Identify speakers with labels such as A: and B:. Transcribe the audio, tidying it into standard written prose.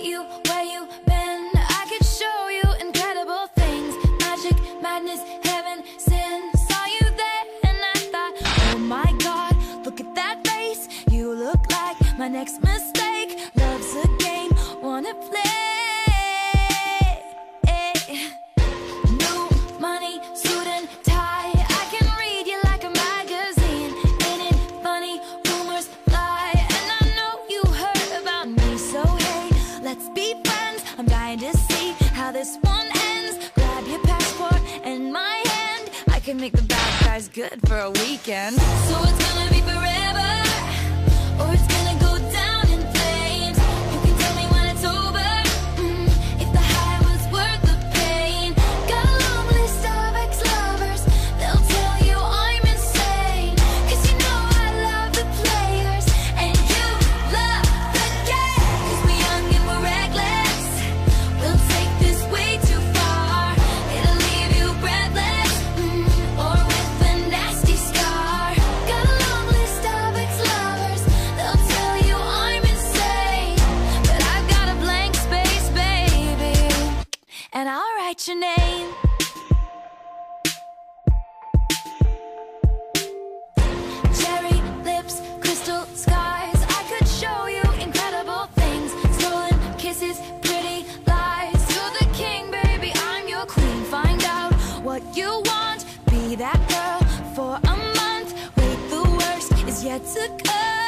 A: you where you been. I could show you incredible things. Magic, madness, heaven, sin. Saw you there and I thought, oh my God, look at that face. You look like my next mistake. Love's a game, wanna play. New money, suit and tie. I can read you like a magazine. Ain't it funny? Rumors fly, and I know you heard about me. So hey, let's be friends. I'm dying to see how this one ends. Grab your passport and my hand. I can make the bad guys good for a weekend. So it's gonna be forever, or it's gonna go down in flames. You can tell me when it's over, if the high was worth the pain. Got a long list of ex-lovers, they'll tell you I'm insane. 'Cause you know I love the players, and you love the game. 'Cause we're young and we're reckless, we'll take this way too far. It'll leave you breathless, or with a nasty scar. Got a long list of ex-lovers, they'll tell you I'm insane. But I've got a blank space, baby, and I'll write your name. Cherry lips, crystal skies. I could show you incredible things. Stolen kisses, pretty lies. You're the king, baby, I'm your queen. Find out what you want, be that girl for a month. Wait, the worst is yet to come.